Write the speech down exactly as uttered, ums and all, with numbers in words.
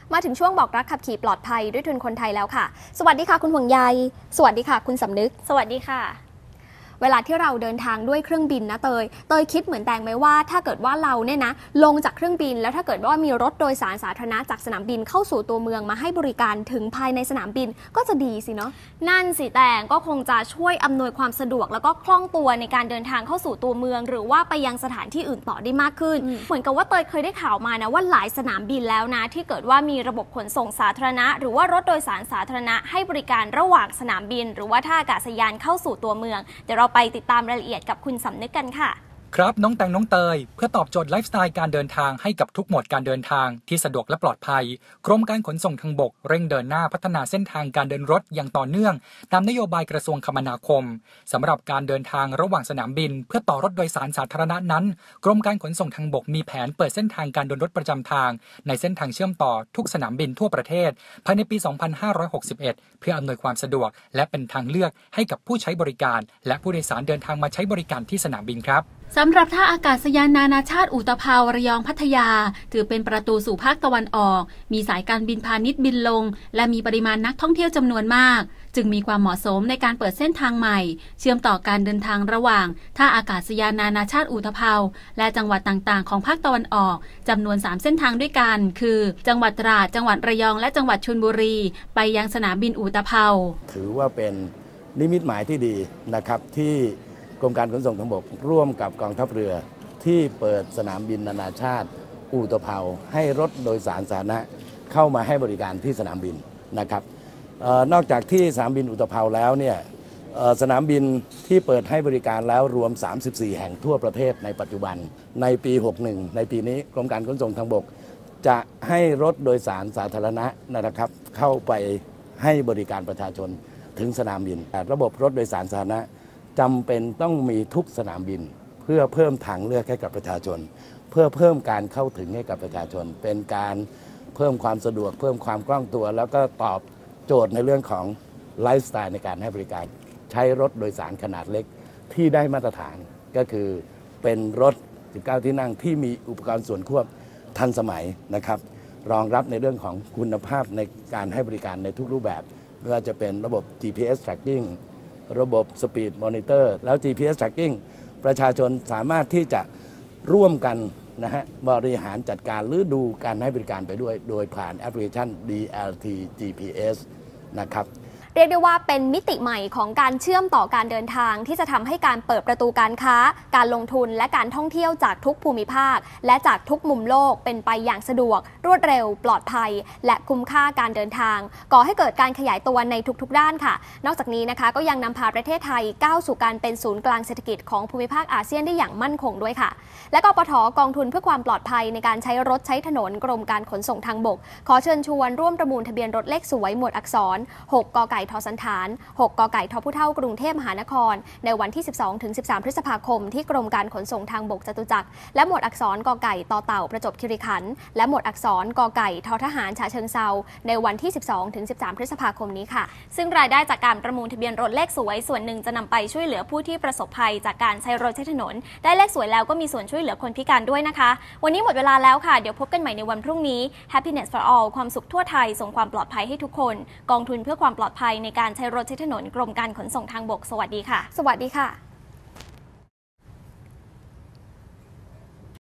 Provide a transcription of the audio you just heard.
มาถึงช่วงบอกรักขับขี่ปลอดภัยด้วยทุนคนไทยแล้วค่ะสวัสดีค่ะคุณห่วงใยสวัสดีค่ะคุณสำนึกสวัสดีค่ะเวลาที่เราเดินทางด้วยเครื่องบินนะเตยเตยคิดเหมือนแตงไหมว่าถ้าเกิดว่าเราเนี่ยนะลงจากเครื่องบินแล้วถ้าเกิดว่ามีรถโดยสารสาธารณะจากสนามบินเข้าสู่ตัวเมืองมาให้บริการถึงภายในสนามบินก็จะดีสิเนาะนั่นสิแตงก็คงจะช่วยอำนวยความสะดวกแล้วก็คล่องตัวในการเดินทางเข้าสู่ตัวเมืองหรือว่าไปยังสถานที่อื่นต่อได้มากขึ้นเหมือนกับว่าเตยเคยได้ข่าวมานะว่าหลายสนามบินแล้วนะที่เกิดว่ามีระบบขนส่งสาธารณะหรือว่ารถโดยสารสาธารณะให้บริการระหว่างสนามบินหรือว่าท่าอากาศยานเข้าสู่ตัวเมืองเดี๋ยวเราไปติดตามรายละเอียดกับคุณสำนึกกันค่ะครับน้องแตงน้องเตยเพื่อตอบโจทย์ไลฟ์สไตล์การเดินทางให้กับทุกโหมดการเดินทางที่สะดวกและปลอดภัยกรมการขนส่งทางบกเร่งเดินหน้าพัฒนาเส้นทางการเดินรถอย่างต่อเนื่องตามนโยบายกระทรวงคมนาคมสำหรับการเดินทางระหว่างสนามบินเพื่อต่อรถโดยสารสาธารณะนั้นกรมการขนส่งทางบกมีแผนเปิดเส้นทางการเดินรถประจำทางในเส้นทางเชื่อมต่อทุกสนามบินทั่วประเทศภายในปี สองพันห้าร้อยหกสิบเอ็ด เพื่ออำนวยความสะดวกและเป็นทางเลือกให้กับผู้ใช้บริการและผู้โดยสารเดินทางมาใช้บริการที่สนามบินครับสำหรับท่าอากาศยานนานาชาติอุตภาวระยองพัทยาถือเป็นประตูสู่ภาคตะวันออกมีสายการบินพาณิชย์บินลงและมีปริมาณนักท่องเที่ยวจำนวนมากจึงมีความเหมาะสมในการเปิดเส้นทางใหม่เชื่อมต่อการเดินทางระหว่างท่าอากาศยานนานาชาติอุตภาวและจังหวัดต่างๆของภาคตะวันออกจำนวนสามเส้นทางด้วยกันคือจังหวัดตราดจังหวัดระยองและจังหวัดชลบุรีไปยังสนามบินอุตภาวถือว่าเป็นนิมิตหมายที่ดีนะครับที่กรมการขนส่งทางบกร่วมกับกองทัพเรือที่เปิดสนามบินนานาชาติอุตภาวให้รถโดยสารสาธารณะเข้ามาให้บริการที่สนามบินนะครับออนอกจากที่สนามบินอุตภาวแล้วเนี่ยสนามบินที่เปิดให้บริการแล้วรวมสามสิบสี่แห่งทั่วประเทศในปัจจุบันในปีหกสิบเอ็ดในปีนี้กรมการขนส่งทางบกจะให้รถโดยสารสาธารณะนะครับเข้าไปให้บริการประชาชนถึงสนามบินระบบรถโดยสารสาธารณะจำเป็นต้องมีทุกสนามบินเพื่อเพิ่มทางเลือกให้กับประชาชนเพื่อเพิ่มการเข้าถึงให้กับประชาชนเป็นการเพิ่มความสะดวกเพิ่มความคล่องตัวแล้วก็ตอบโจทย์ในเรื่องของไลฟ์สไตล์ในการให้บริการใช้รถโดยสารขนาดเล็กที่ได้มาตรฐานก็คือเป็นรถสิบเก้าที่นั่งที่มีอุปกรณ์ส่วนควบทันสมัยนะครับรองรับในเรื่องของคุณภาพในการให้บริการในทุกรูปแบบไม่ว่าจะเป็นระบบ จี พี เอส trackingระบบ Speed Monitor แล้ว จี พี เอส Tracking ประชาชนสามารถที่จะร่วมกันนะฮะบริหารจัดการหรือดูการให้บริการไปด้วยโดยผ่านแอปพลิเคชัน ดี แอล ที จี พี เอส นะครับเรียกได้ว่าเป็นมิติใหม่ของการเชื่อมต่อการเดินทางที่จะทำให้การเปิดประตูการค้าการลงทุนและการท่องเที่ยวจากทุกภูมิภาคและจากทุกมุมโลกเป็นไปอย่างสะดวกรวดเร็วปลอดภัยและคุ้มค่าการเดินทางก่อให้เกิดการขยายตัวในทุกๆด้านค่ะนอกจากนี้นะคะก็ยังนำพาประเทศไทยก้าวสู่การเป็นศูนย์กลางเศรษฐกิจของภูมิภาคอาเซียนได้อย่างมั่นคงด้วยค่ะและกปท.กองทุนเพื่อความปลอดภัยในการใช้รถใช้ถนนกรมการขนส่งทางบกขอเชิญชวนร่วมประมูลทะเบียนรถเลขสวยหมวดอักษรหกกไก่ทสันฐานหกกไก่ทผู้เท่ากรุงเทพมหานครในวันที่ สิบสองถึงสิบสาม พฤษภาคมที่กรมการขนส่งทางบกจตุจักรและหมวดอักษรกไก่ต่อเต่าประจวบคีรีขันธ์และหมวดอักษรกไก่ททหารฉะเชิงเทราในวันที่ สิบสองถึงสิบสาม พฤษภาคมนี้ค่ะซึ่งรายได้จากการประมูลทะเบียนรถเลขสวยส่วนหนึ่งจะนำไปช่วยเหลือผู้ที่ประสบภัยจากการใช้รถใช้ถนนได้เลขสวยแล้วก็มีส่วนช่วยเหลือคนพิการด้วยนะคะวันนี้หมดเวลาแล้วค่ะเดี๋ยวพบกันใหม่ในวันพรุ่งนี้ Happiness for all ความสุขทั่วไทยส่งความปลอดภัยให้ทุกคนกองทุนเพื่อความปลอดภัยในการใช้รถใช้ถนนกรมการขนส่งทางบกสวัสดีค่ะสวัสดีค่ะ